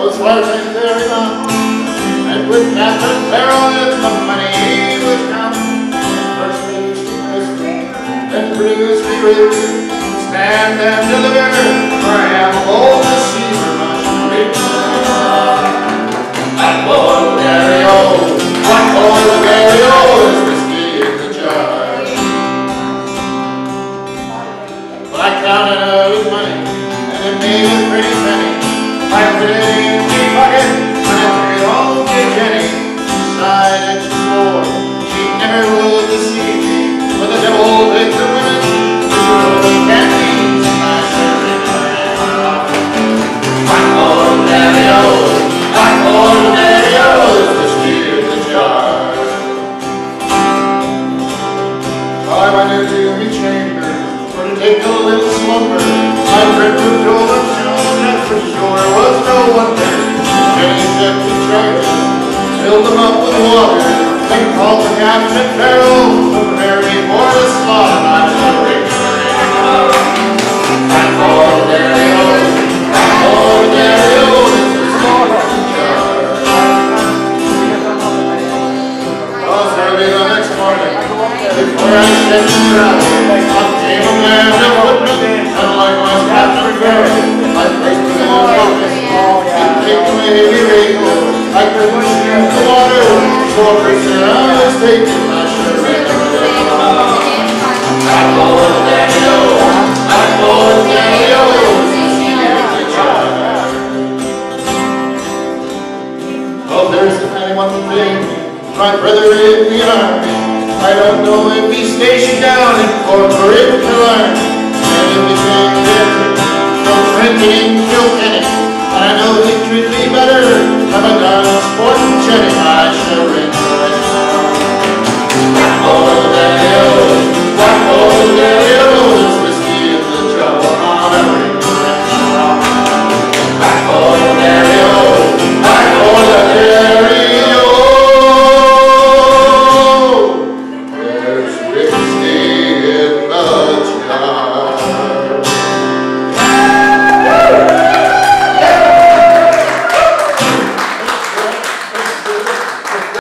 was working very long, and with Captain Farrell and the money he would come. First Bruce be Christy, then Bruce be rich, stand and deliver, for I am old to see for much rich. That boy very old, that boy very old is whiskey in the jar. Well, I counted out his money, and it made a pretty penny. I put it in my pocket, and I took it home to Jenny. She sighed and she swore she never would deceive me, but the devil takes the women who really can't be smashed every day. Black Ordinario's whiskey in the jar. I went into my chamber for to take a little slumber. I removed all the pillows, and for sure was no wonder. Jenny set the charges, filled them up with water, then called the Captain Farrell, prepare me for the slaughter. I'm hungry. Black Ordinario's is the slaughter in the jar. I was early the next morning, before I stepped the ground, up came a man and footman, and likewise Captain Farrell. I placed him in his office, and kicked away heavy rainbow. I couldn't shoot the water, so a prisoner I was taken. I should have read the Black Ordinario's whiskey in the jar. Oh, there isn't any one thing, my brother in the army. I don't know if he's stationed down in Fort or in Killarney. And if he's in there, no drinking, no